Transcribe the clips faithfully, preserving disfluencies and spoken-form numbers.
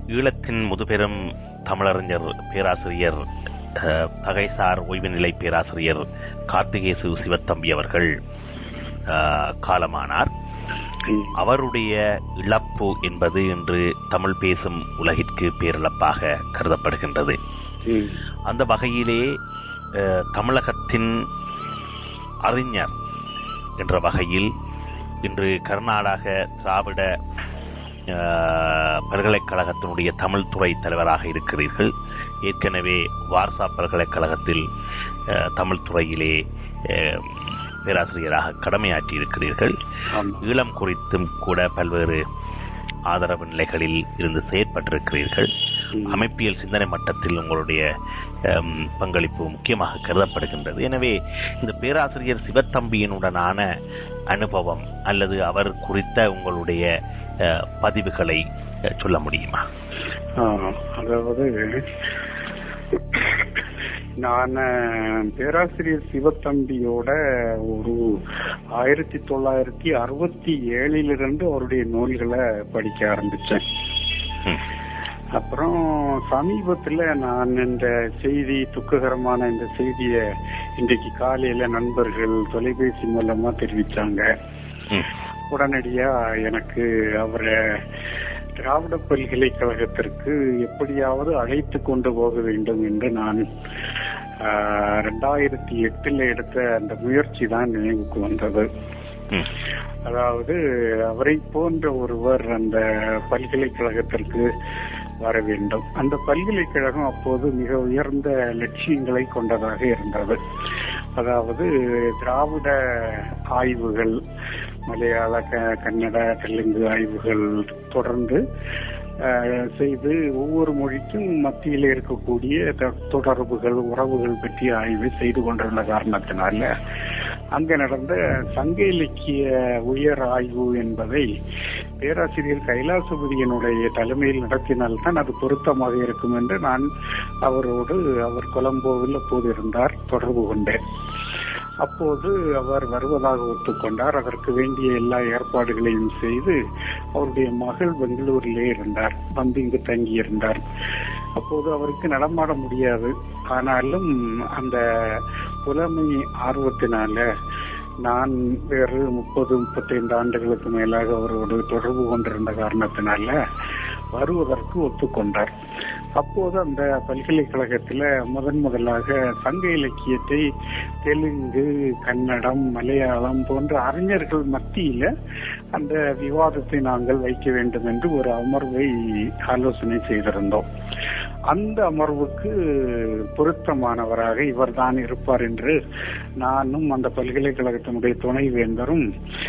ஈழத்தின் முதுபெரும் தமிழறிஞர் பேராசிரியர் பகைசார் ஓய்வு நிலை பேராசிரியர் கார்த்திகேசு சிவத்தம்பி அவர்கள் காலமானார். அவருடைய இழப்பு என்பது இன்று தமிழ் பேசும் உலகிற்கு பேரிழப்பாக கருதப்படுகின்றது. அந்த வகையிலே தமிழகத்தின் அறிஞர் என்ற வகையில் இன்று கர்நாடக திராவிட பல்கலைக்கழகத்தினுடைய தமிழ் துறை தலைவராக இருக்கிறீர்கள். ஏற்கனவே வார்சா பல்கலைக்கழகத்தில் தமிழ் துறையிலே பேராசிரியராக கடமையாற்றி இருக்கிறீர்கள். ஈழம் குறித்தும் கூட பல்வேறு ஆதரவு நிலைகளில் இருந்து செயற்பட்டிருக்கிறீர்கள். அமைப்பியல் சிந்தனை மட்டத்தில் உங்களுடைய பங்களிப்பு முக்கியமாக கருதப்படுகின்றது. எனவே இந்த பேராசிரியர் சிவத்தம்பியினுடனான அனுபவம் அல்லது அவர் குறித்த உங்களுடைய பதிவுகளை சொல்ல முடியுமா? அதாவது நான் பேராசிரியர் சிவத்தம்பியோட ஒரு ஆயிரத்தி தொள்ளாயிரத்தி அறுபத்தி ஏழிலிருந்து அவருடைய நூல்களை படிக்க ஆரம்பிச்சேன். அப்புறம் சமீபத்துல நான் இந்த செய்தி துக்ககரமான இந்த செய்திய இன்றைக்கு காலையில நண்பர்கள் தொலைபேசி மூலமா தெரிவிச்சாங்க. உடனடியா எனக்கு அவரை திராவிட பல்கலைக்கழகத்திற்கு எப்படியாவது அழைத்து கொண்டு போக வேண்டும் என்று நான் ரெண்டாயிரத்தி எட்டுல எடுத்த அந்த முயற்சி தான் நினைவுக்கு வந்தது. அதாவது அவரை போன்ற ஒருவர் அந்த பல்கலைக்கழகத்திற்கு வர வேண்டும். அந்த பல்கலைக்கழகம் அப்போது மிக உயர்ந்த லட்சியங்களை கொண்டதாக இருந்தது. அதாவது திராவிட ஆய்வுகள், மலையாள கன்னட தெலுங்கு ஆய்வுகள் தொடர்ந்து செய்து ஒவ்வொரு மொழிக்கும் மத்தியில் இருக்கக்கூடிய தொடர்புகள் உறவுகள் பற்றிய ஆய்வு செய்து கொண்டிருந்த காரணத்தினால அங்க நடந்த சங்க இலக்கிய உயர் ஆய்வு என்பதை பேராசிரியர் கைலாசபதியினுடைய தலைமையில் நடத்தினால்தான் அது பொருத்தமாக இருக்கும் என்று நான் அவரோடு அவர் கொலம்போவில் அப்போது இருந்தார் தொடர்பு கொண்டேன். அப்போது அவர் வருவதாக ஒத்துக்கொண்டார். அதற்கு வேண்டிய எல்லா ஏற்பாடுகளையும் செய்து அவருடைய மகள் பெங்களூரிலே இருந்தார், வந்து இங்கு தங்கி இருந்தார். அப்போது அவருக்கு நடமாட முடியாது. ஆனாலும் அந்த புலமை ஆர்வத்தினால நான் வேறு முப்பது முப்பத்தி ஐந்து ஆண்டுகளுக்கு மேலாக அவரோடு தொடர்பு கொண்டிருந்த காரணத்தினால வருவதற்கு ஒத்துக்கொண்டார். அப்போது அந்த பல்கலைக்கழகத்துல முதன் முதலாக சங்க இலக்கியத்தை தெலுங்கு, கன்னடம், மலையாளம் போன்ற அறிஞர்கள் மத்தியில அந்த விவாதத்தை நாங்கள் வைக்க வேண்டும் என்று ஒரு அமர்வை ஆலோசனை செய்திருந்தோம். அந்த அமர்வுக்கு பொருத்தமானவராக இவர் தான் இருப்பார் என்று நானும் அந்த பல்கலைக்கழகத்தினுடைய துணைவேந்தரும்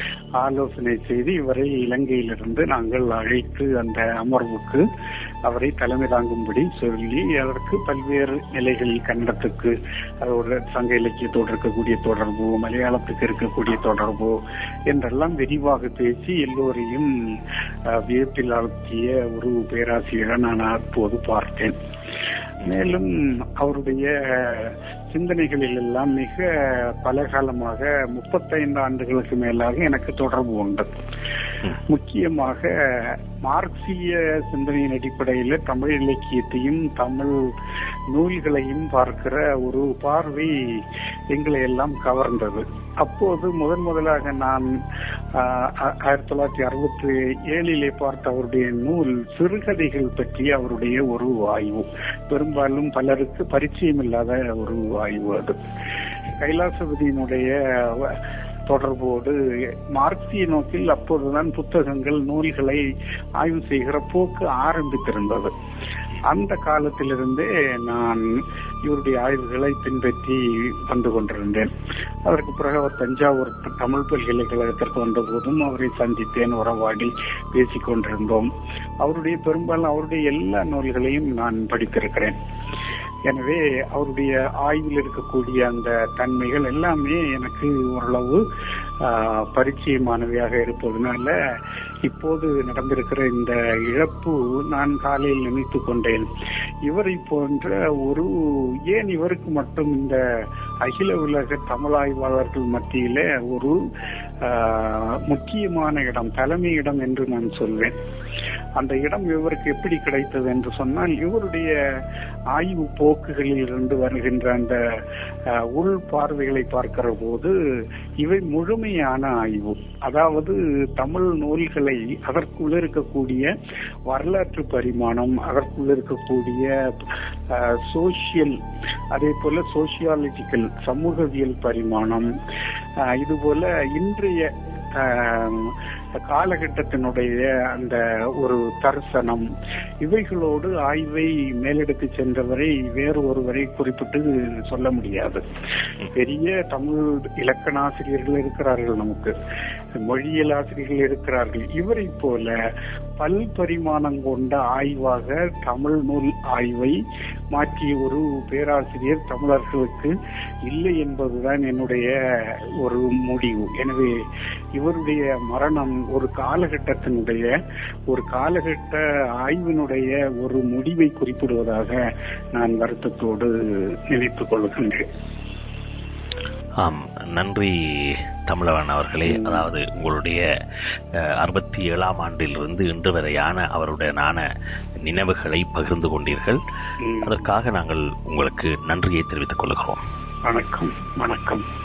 ஆலோசனை செய்து இவரை இலங்கையிலிருந்து நாங்கள் அழைத்து அந்த அமர்வுக்கு அவரை தலைமை தாங்கும்படி சொல்லி அதற்கு பல்வேறு நிலைகளில் கன்னடத்துக்கு அதோட சங்க இலக்கியத்தோடு இருக்கக்கூடிய தொடர்பு, மலையாளத்துக்கு இருக்கக்கூடிய தொடர்பு என்றெல்லாம் விரிவாக பேசி எல்லோரையும் வியப்பில் ஆழ்த்திய ஒரு பேராசிரியரை நான் அப்போது பார்த்தேன். மேலும் அவருடைய சிந்தனைகளில் எல்லாம் மிக பல காலமாக முப்பத்தைந்து ஆண்டுகளுக்கு மேலாக எனக்கு தொடர்பு உண்டு. முக்கியமாக மார்க்சிய சிந்தனையின் அடிப்படையில் தமிழ் இலக்கியத்தையும் தமிழ் நூல்களையும் பார்க்கிற ஒரு பார்வை எங்களை எல்லாம் கவர்ந்தது. அப்போது முதன் முதலாக நான் ஆயிரத்தி தொள்ளாயிரத்தி அறுபத்தி ஏழிலே பார்த்த அவருடைய நூல் சிறுகதைகள் பற்றி அவருடைய ஒரு ஆய்வு. பெரும்பாலும் பலருக்கு பரிச்சயம் இல்லாத ஒரு ஆய்வு அது. கைலாசபதியினுடைய தொடர்போடு மார்க்சிய நோக்கில் அப்போதுதான் புத்தகங்கள், நூல்களை ஆய்வு செய்கிற போக்கு ஆரம்பித்திருந்தது. அந்த காலத்திலிருந்தே நான் இவருடைய ஆய்வுகளை பின்பற்றி வந்து கொண்டிருந்தேன். அதற்கு பிறகு அவர் தஞ்சாவூர் தமிழ் பல்கலைக்கழகத்திற்கு வந்த போதும் அவரை சந்தித்தேன், உறவாடி பேசிக் கொண்டிருந்தோம். அவருடைய பெரும்பாலும் அவருடைய எல்லா நூல்களையும் நான் படித்திருக்கிறேன். எனவே அவருடைய ஆய்வில் இருக்கக்கூடிய அந்த தன்மைகள் எல்லாமே எனக்கு ஓரளவு பரிச்சயமானவையாக இருப்பதனால இப்போது நடந்திருக்கிற இந்த இழப்பு நான் காலையில் நினைத்து கொண்டேன். இவரை போன்ற ஒரு ஏன் இவருக்கு மட்டும் இந்த அகில உலக தமிழாய்வாளர்கள் மத்தியில ஒரு முக்கியமான இடம், தலைமை இடம் என்று நான் சொல்வேன். அந்த இடம் இவருக்கு எப்படி கிடைத்தது என்று சொன்னால், இவருடைய ஆய்வு போக்குகளில் இருந்து வருகின்ற அந்த உள் பார்வைகளை பார்க்கிற போது இவை முழுமையான ஆய்வு. அதாவது தமிழ் நூல்களை அதற்குள்ள இருக்கக்கூடிய வரலாற்று பரிமாணம், அதற்குள்ள இருக்கக்கூடிய சோசியல், அதே போல சோசியாலஜிக்கல் சமூகவியல் பரிமாணம், இது போல இன்றைய காலகட்டத்தினுடைய அந்த ஒரு தரிசனம், இவைகளோடு ஆய்வை மேலெடுத்து சென்றவரை வேறு ஒருவரை குறிப்பிட்டு சொல்ல முடியாது. பெரிய தமிழ் இலக்கண ஆசிரியர்கள் இருக்கிறார்கள், நமக்கு மொழியியல் ஆசிரியர்கள் இருக்கிறார்கள். இவரை போல பல்பரிமாணம் கொண்ட ஆய்வாக தமிழ் நூல் ஆய்வை மாற்றிய ஒரு பேராசிரியர் தமிழர்களுக்கு இல்லை என்பதுதான் என்னுடைய ஒரு முடிவு. எனவே இவருடைய மரணம் ஒரு காலகட்டத்தினுடைய ஒரு காலகட்ட ஆய்வினுடைய ஒரு முடிவை குறிப்பிடுவதாக நான் வருத்தத்தோடு நினைத்துக் கொள்கின்றேன். ஆம், நன்றி தமிழவன் அவர்களே. அதாவது உங்களுடைய அறுபத்தி ஏழாம் ஆண்டிலிருந்து இன்று வரையான அவருடனான நினைவுகளை பகிர்ந்து கொண்டீர்கள். அதற்காக நாங்கள் உங்களுக்கு நன்றியை தெரிவித்துக் கொள்கிறோம். வணக்கம். வணக்கம்.